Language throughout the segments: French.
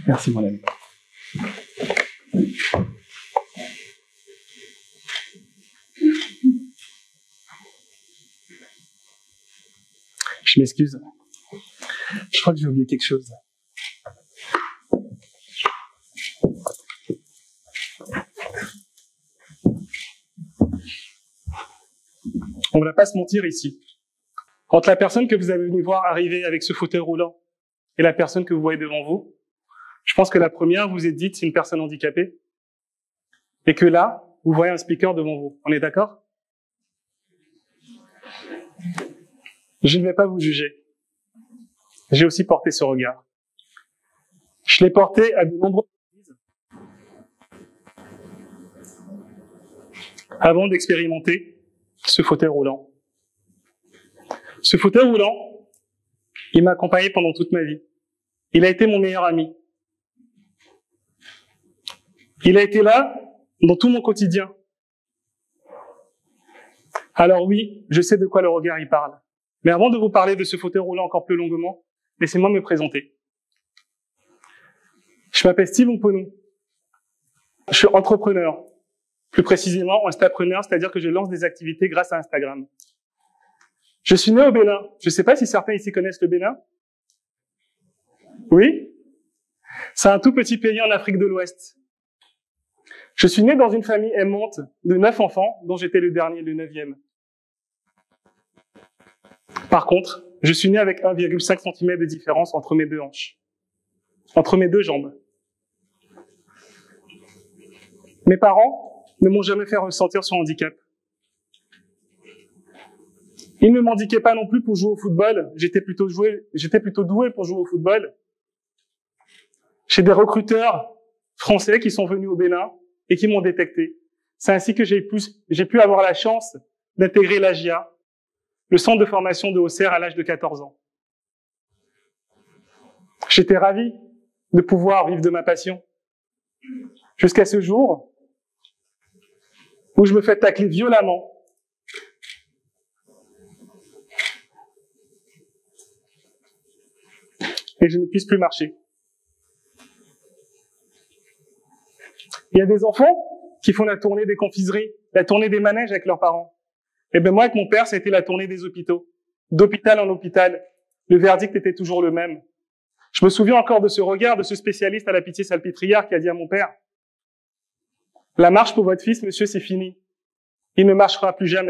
Merci, mon ami. Je m'excuse. Je crois que j'ai oublié quelque chose. On ne va pas se mentir ici. Entre la personne que vous avez venu voir arriver avec ce fauteuil roulant et la personne que vous voyez devant vous, je pense que la première, vous êtes dites, c'est une personne handicapée. Et que là, vous voyez un speaker devant vous. On est d'accord? Je ne vais pas vous juger. J'ai aussi porté ce regard. Je l'ai porté à de nombreuses reprises avant d'expérimenter ce fauteuil roulant. Ce fauteuil roulant, il m'a accompagné pendant toute ma vie. Il a été mon meilleur ami. Il a été là dans tout mon quotidien. Alors oui, je sais de quoi le regard y parle. Mais avant de vous parler de ce fauteuil roulant encore plus longuement, laissez-moi me présenter. Je m'appelle Steve Mponou. Je suis entrepreneur. Plus précisément, instapreneur, c'est-à-dire que je lance des activités grâce à Instagram. Je suis né au Bénin. Je ne sais pas si certains ici connaissent le Bénin. Oui? C'est un tout petit pays en Afrique de l'Ouest. Je suis né dans une famille aimante de 9 enfants, dont j'étais le dernier, le 9e. Par contre, je suis né avec 1,5 cm de différence entre mes deux hanches, entre mes deux jambes. Mes parents ne m'ont jamais fait ressentir ce handicap. Ils ne m'indiquaient pas non plus pour jouer au football. J'étais plutôt doué pour jouer au football. J'ai des recruteurs français qui sont venus au Bénin et qui m'ont détecté. C'est ainsi que j'ai pu avoir la chance d'intégrer l'AGIA, le centre de formation de Auxerre, à l'âge de 14 ans. J'étais ravi de pouvoir vivre de ma passion. Jusqu'à ce jour où je me fais tacler violemment et je ne puisse plus marcher. Il y a des enfants qui font la tournée des confiseries, la tournée des manèges avec leurs parents. Et bien moi, avec mon père, c'était la tournée des hôpitaux. D'hôpital en hôpital, le verdict était toujours le même. Je me souviens encore de ce regard de ce spécialiste à la Pitié-Salpêtrière qui a dit à mon père: « La marche pour votre fils, monsieur, c'est fini. Il ne marchera plus jamais. »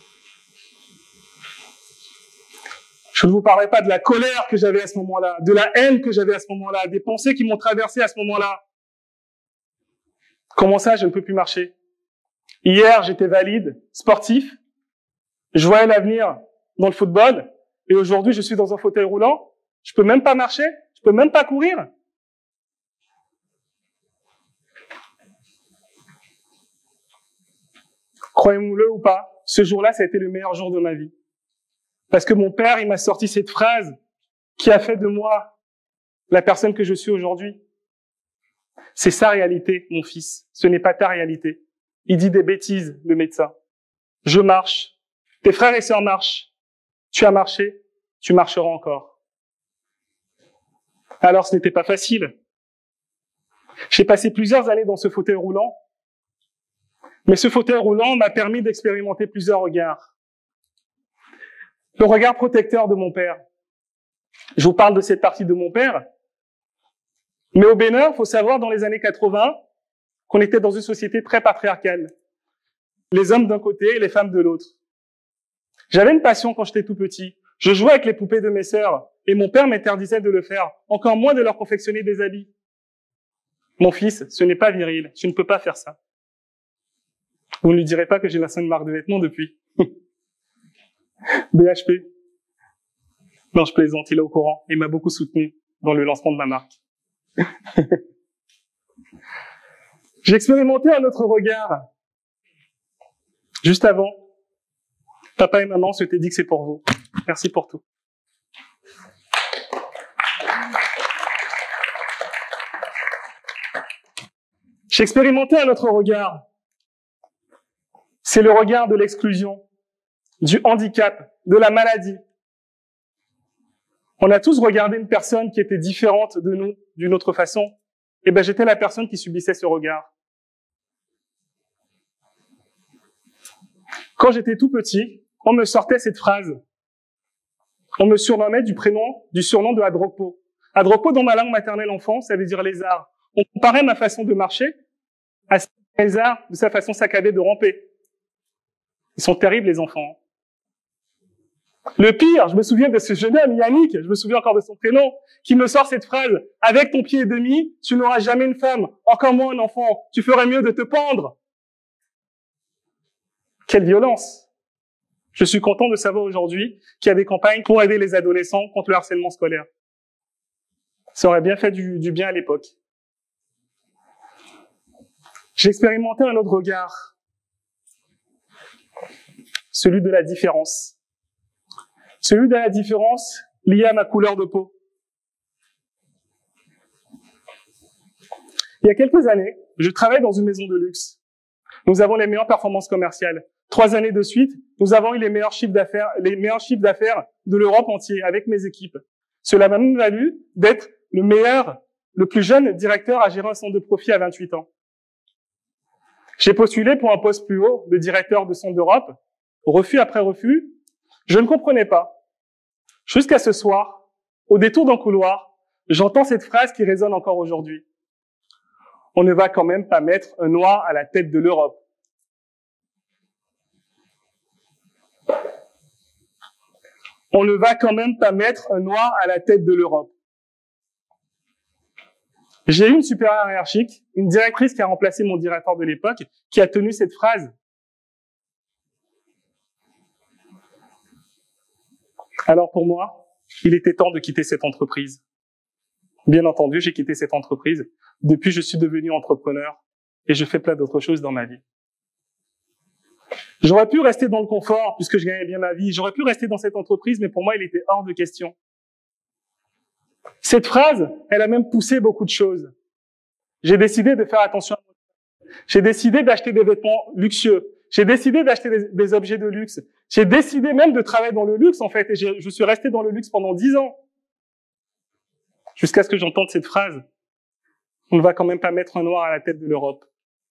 Je ne vous parlerai pas de la colère que j'avais à ce moment-là, de la haine que j'avais à ce moment-là, des pensées qui m'ont traversé à ce moment-là. Comment ça, je ne peux plus marcher? Hier, j'étais valide, sportif, je voyais l'avenir dans le football, et aujourd'hui, je suis dans un fauteuil roulant, je peux même pas marcher, je peux même pas courir. Croyez-le ou pas, ce jour-là, ça a été le meilleur jour de ma vie. Parce que mon père, il m'a sorti cette phrase qui a fait de moi la personne que je suis aujourd'hui. C'est sa réalité, mon fils. Ce n'est pas ta réalité. Il dit des bêtises, le médecin. Je marche. Tes frères et sœurs marchent. Tu as marché. Tu marcheras encore. Alors, ce n'était pas facile. J'ai passé plusieurs années dans ce fauteuil roulant. Mais ce fauteuil roulant m'a permis d'expérimenter plusieurs regards. Le regard protecteur de mon père. Je vous parle de cette partie de mon père. Mais au Bénin, il faut savoir, dans les années 80, qu'on était dans une société très patriarcale. Les hommes d'un côté et les femmes de l'autre. J'avais une passion quand j'étais tout petit. Je jouais avec les poupées de mes sœurs et mon père m'interdisait de le faire, encore moins de leur confectionner des habits. Mon fils, ce n'est pas viril, tu ne peux pas faire ça. Vous ne lui direz pas que j'ai lancé une marque de vêtements depuis. BHP. Non, je plaisante, il est au courant. Il m'a beaucoup soutenu dans le lancement de ma marque. J'ai expérimenté un autre regard. Juste avant, papa et maman s'étaient dit que c'est pour vous. Merci pour tout. J'ai expérimenté un autre regard. C'est le regard de l'exclusion, du handicap, de la maladie. On a tous regardé une personne qui était différente de nous, d'une autre façon. Et ben, j'étais la personne qui subissait ce regard. Quand j'étais tout petit, on me sortait cette phrase. On me surnommait du surnom de Adropo. Adropo, dans ma langue maternelle enfant, ça veut dire lézard. On comparait ma façon de marcher à ce lézard de sa façon saccadée de ramper. Ils sont terribles, les enfants. Le pire, je me souviens de ce jeune homme, Yannick, je me souviens encore de son prénom, qui me sort cette phrase. Avec ton pied et demi, tu n'auras jamais une femme, encore moins un enfant. Tu ferais mieux de te pendre. Quelle violence! Je suis content de savoir aujourd'hui qu'il y a des campagnes pour aider les adolescents contre le harcèlement scolaire. Ça aurait bien fait du bien à l'époque. J'ai expérimenté un autre regard. Celui de la différence. Celui de la différence liée à ma couleur de peau. Il y a quelques années, je travaille dans une maison de luxe. Nous avons les meilleures performances commerciales. 3 années de suite, nous avons eu les meilleurs chiffres d'affaires de l'Europe entière avec mes équipes. Cela m'a même valu d'être le plus jeune directeur à gérer un centre de profit à 28 ans. J'ai postulé pour un poste plus haut de directeur de centre d'Europe. Refus après refus. Je ne comprenais pas. Jusqu'à ce soir, au détour d'un couloir, j'entends cette phrase qui résonne encore aujourd'hui. On ne va quand même pas mettre un noir à la tête de l'Europe. On ne va quand même pas mettre un noir à la tête de l'Europe. J'ai eu une supérieure hiérarchique, une directrice qui a remplacé mon directeur de l'époque, qui a tenu cette phrase. Alors pour moi, il était temps de quitter cette entreprise. Bien entendu, j'ai quitté cette entreprise. Depuis, je suis devenu entrepreneur et je fais plein d'autres choses dans ma vie. J'aurais pu rester dans le confort puisque je gagnais bien ma vie. J'aurais pu rester dans cette entreprise, mais pour moi, il était hors de question. Cette phrase, elle a même poussé beaucoup de choses. J'ai décidé de faire attention à moi. J'ai décidé d'acheter des vêtements luxueux. J'ai décidé d'acheter des objets de luxe. J'ai décidé même de travailler dans le luxe, en fait, et je suis resté dans le luxe pendant 10 ans. Jusqu'à ce que j'entende cette phrase. On ne va quand même pas mettre un noir à la tête de l'Europe.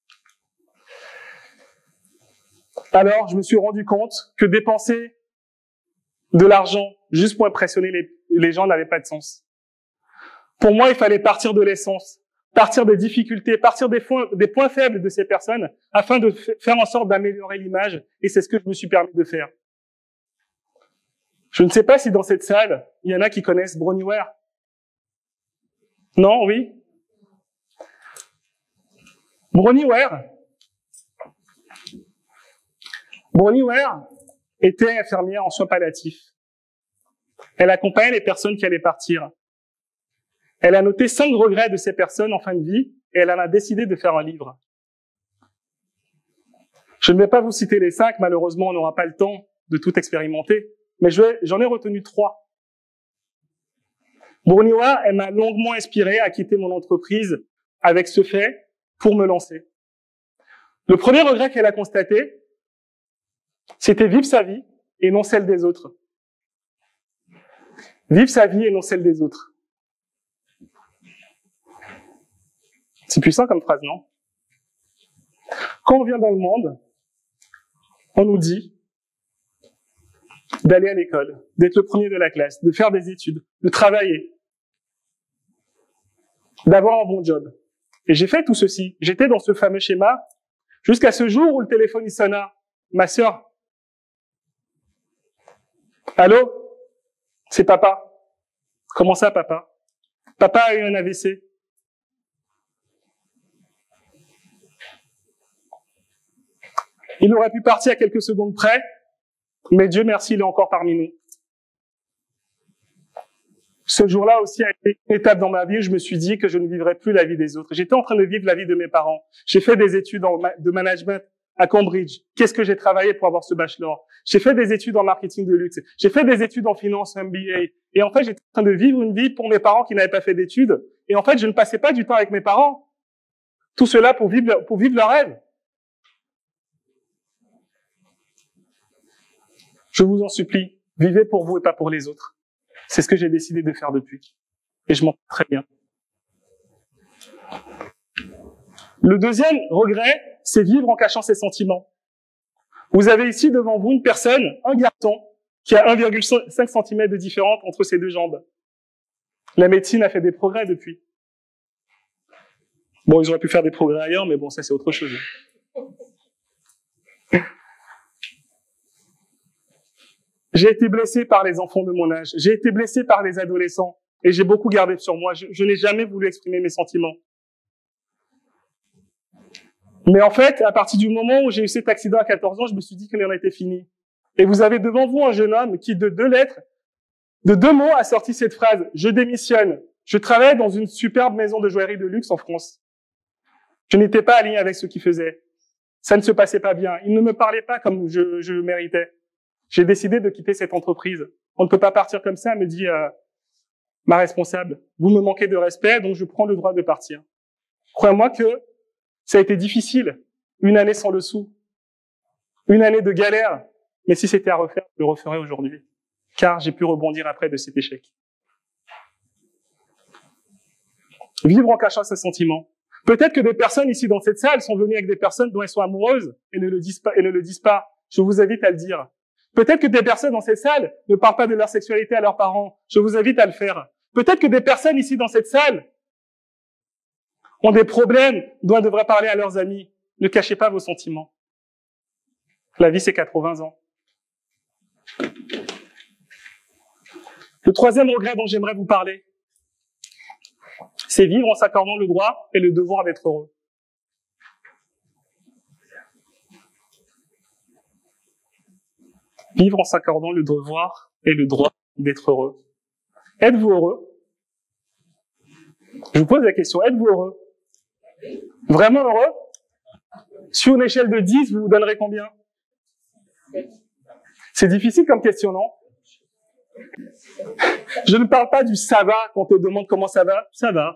Alors, je me suis rendu compte que dépenser de l'argent juste pour impressionner les gens n'avait pas de sens. Pour moi, il fallait partir de l'essence, partir des difficultés, partir des points faibles de ces personnes afin de faire en sorte d'améliorer l'image, et c'est ce que je me suis permis de faire. Je ne sais pas si dans cette salle, il y en a qui connaissent Brownieware. Non, oui? Brownieware était infirmière en soins palliatifs. Elle accompagnait les personnes qui allaient partir. Elle a noté 5 regrets de ces personnes en fin de vie et elle en a décidé de faire un livre. Je ne vais pas vous citer les 5, malheureusement on n'aura pas le temps de tout expérimenter, mais j'en ai retenu 3. Brownieware, elle m'a longuement inspiré à quitter mon entreprise avec ce fait pour me lancer. Le premier regret qu'elle a constaté, c'était vivre sa vie et non celle des autres. Vivre sa vie et non celle des autres. C'est puissant comme phrase, non? Quand on vient dans le monde, on nous dit d'aller à l'école, d'être le premier de la classe, de faire des études, de travailler, d'avoir un bon job. Et j'ai fait tout ceci. J'étais dans ce fameux schéma jusqu'à ce jour où le téléphone il sonna. Ma sœur. Allô? C'est papa. Comment ça, papa? Papa a eu un AVC. Il aurait pu partir à quelques secondes près, mais Dieu merci, il est encore parmi nous. Ce jour-là aussi a été une étape dans ma vie où je me suis dit que je ne vivrais plus la vie des autres. J'étais en train de vivre la vie de mes parents. J'ai fait des études de management à Cambridge. Qu'est-ce que j'ai travaillé pour avoir ce bachelor? J'ai fait des études en marketing de luxe. J'ai fait des études en finance, MBA. Et en fait, j'étais en train de vivre une vie pour mes parents qui n'avaient pas fait d'études. Et en fait, je ne passais pas du temps avec mes parents. Tout cela pour vivre leur rêve. Je vous en supplie, vivez pour vous et pas pour les autres. C'est ce que j'ai décidé de faire depuis. Et je m'en porte très bien. Le deuxième regret, c'est vivre en cachant ses sentiments. Vous avez ici devant vous une personne, un garçon, qui a 1,5 cm de différence entre ses deux jambes. La médecine a fait des progrès depuis. Bon, ils auraient pu faire des progrès ailleurs, mais bon, ça c'est autre chose. J'ai été blessé par les enfants de mon âge. J'ai été blessé par les adolescents. Et j'ai beaucoup gardé sur moi. Je n'ai jamais voulu exprimer mes sentiments. Mais en fait, à partir du moment où j'ai eu cet accident à 14 ans, je me suis dit qu'il en était fini. Et vous avez devant vous un jeune homme qui, de 2 lettres, de 2 mots, a sorti cette phrase. Je démissionne. Je travaille dans une superbe maison de joaillerie de luxe en France. Je n'étais pas aligné avec ce qu'il faisait. Ça ne se passait pas bien. Il ne me parlait pas comme je méritais. J'ai décidé de quitter cette entreprise. On ne peut pas partir comme ça, me dit ma responsable. Vous me manquez de respect, donc je prends le droit de partir. Croyez-moi que ça a été difficile. 1 année sans le sou. 1 année de galère. Mais si c'était à refaire, je le referais aujourd'hui. Car j'ai pu rebondir après de cet échec. Vivre en cachant ses sentiments. Peut-être que des personnes ici dans cette salle sont venues avec des personnes dont elles sont amoureuses et ne le disent pas. Je vous invite à le dire. Peut-être que des personnes dans cette salle ne parlent pas de leur sexualité à leurs parents. Je vous invite à le faire. Peut-être que des personnes ici dans cette salle ont des problèmes dont elles devraient parler à leurs amis. Ne cachez pas vos sentiments. La vie, c'est 80 ans. Le troisième regret dont j'aimerais vous parler, c'est vivre en s'accordant le droit et le devoir d'être heureux. Vivre en s'accordant le devoir et le droit d'être heureux. Êtes-vous heureux? Je vous pose la question, êtes-vous heureux? Vraiment heureux? Sur une échelle de 10, vous vous donnerez combien? C'est difficile comme question, non? Je ne parle pas du ça va quand on te demande comment ça va. Ça va.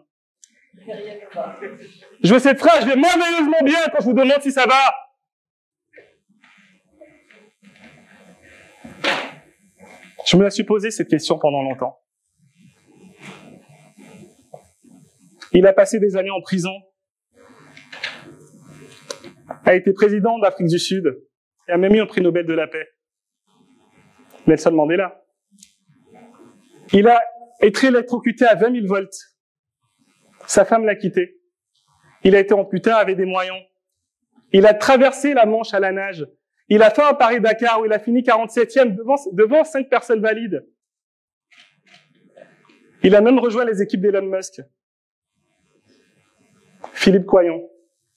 Je veux cette phrase, je vais merveilleusement bien quand je vous demande si ça va. Je me la suis posé cette question pendant longtemps. Il a passé des années en prison, a été président d'Afrique du Sud et a même eu un prix Nobel de la paix. Nelson Mandela. Il a été électrocuté à 20 000 volts. Sa femme l'a quitté. Il a été amputé avec des moyens. Il a traversé la Manche à la nage. Il a fait un Paris-Dakar où il a fini 47e devant 5 personnes valides. Il a même rejoint les équipes d'Elon Musk. Philippe Coyon.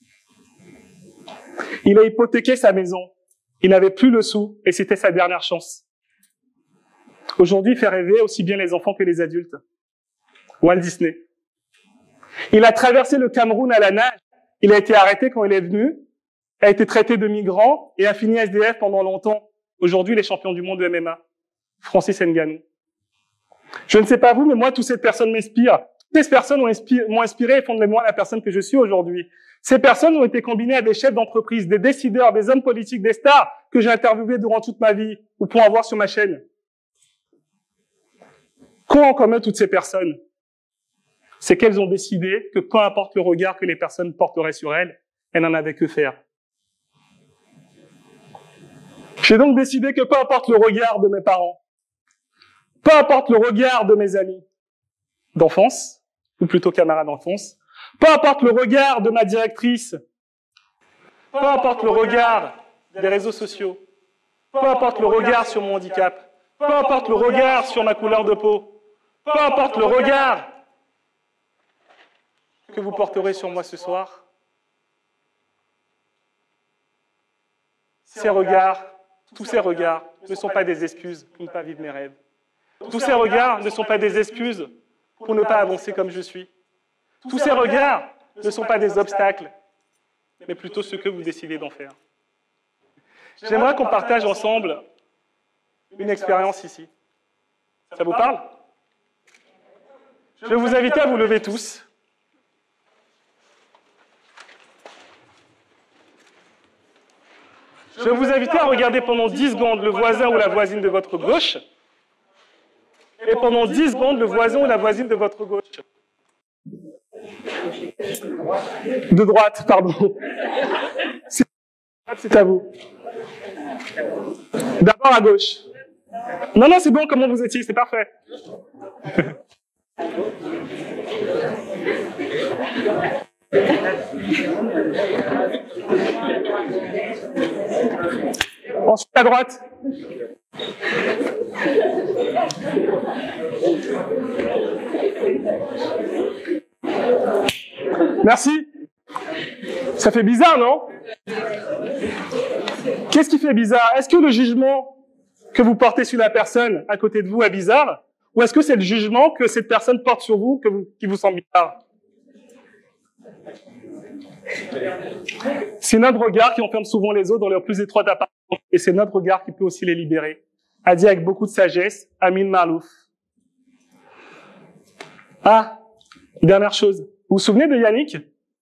Il a hypothéqué sa maison. Il n'avait plus le sou et c'était sa dernière chance. Aujourd'hui, il fait rêver aussi bien les enfants que les adultes. Walt Disney. Il a traversé le Cameroun à la nage. Il a été arrêté quand il est venu, a été traité de migrant et a fini SDF pendant longtemps. Aujourd'hui, il est champion du monde de MMA. Francis Ngannou. Je ne sais pas vous, mais moi, toutes ces personnes m'inspirent. Toutes ces personnes m'ont inspiré et font de moi la personne que je suis aujourd'hui. Ces personnes ont été combinées à des chefs d'entreprise, des décideurs, des hommes politiques, des stars que j'ai interviewés durant toute ma vie ou pour avoir sur ma chaîne. Qu'ont en commun toutes ces personnes? C'est qu'elles ont décidé que peu importe le regard que les personnes porteraient sur elles, elles n'en avaient que faire. J'ai donc décidé que peu importe le regard de mes parents, peu importe le regard de mes amis d'enfance, ou plutôt camarades d'enfance, peu importe le regard de ma directrice, peu importe le regard des réseaux sociaux, peu importe le regard sur mon handicap, peu importe le regard sur ma couleur de peau, peu importe le regard que vous porterez sur moi ce soir, ces regards, tous ces regards ne sont pas des excuses pour ne pas vivre mes rêves. Tous ces regards ne sont pas des excuses pour ne pas avancer comme je suis. Tous ces regards ne sont pas des obstacles, mais plutôt ce que vous décidez d'en faire. J'aimerais qu'on partage ensemble une expérience ici. Ça vous parle? Je vais vous inviter à vous lever tous. Je vais vous inviter à regarder pendant 10 secondes le voisin ou la voisine de votre gauche Et pendant 10 secondes, le voisin ou la voisine de votre gauche. De droite, pardon. C'est à vous. D'abord à gauche. Non, non, c'est bon, comment vous étiez, c'est parfait. Ensuite à droite. Merci. Ça fait bizarre, non? Qu'est-ce qui fait bizarre? Est-ce que le jugement que vous portez sur la personne à côté de vous est bizarre? Ou est-ce que c'est le jugement que cette personne porte sur vous, qui vous semble bizarre? C'est notre regard qui enferme souvent les autres dans leur plus étroite appartement, et c'est notre regard qui peut aussi les libérer. A dit avec beaucoup de sagesse, Amin Maalouf. Ah, dernière chose. Vous vous souvenez de Yannick?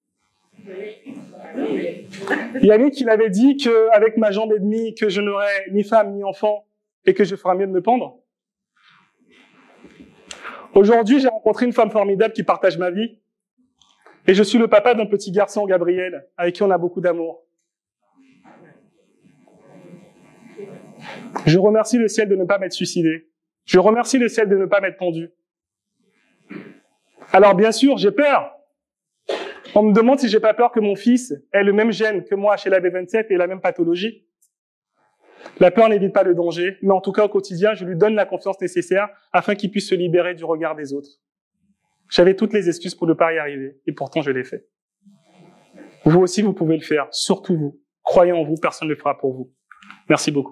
Yannick, il avait dit qu'avec ma jambe et demie, que je n'aurais ni femme ni enfant, et que je ferais mieux de me pendre. Aujourd'hui, j'ai rencontré une femme formidable qui partage ma vie. Et je suis le papa d'un petit garçon, Gabriel, avec qui on a beaucoup d'amour. Je remercie le ciel de ne pas m'être suicidé. Je remercie le ciel de ne pas m'être pendu. Alors bien sûr, j'ai peur. On me demande si j'ai pas peur que mon fils ait le même gène que moi chez la B27 et la même pathologie. La peur n'évite pas le danger, mais en tout cas au quotidien, je lui donne la confiance nécessaire afin qu'il puisse se libérer du regard des autres. J'avais toutes les excuses pour ne pas y arriver, et pourtant je l'ai fait. Vous aussi, vous pouvez le faire, surtout vous. Croyez en vous, personne ne le fera pour vous. Merci beaucoup.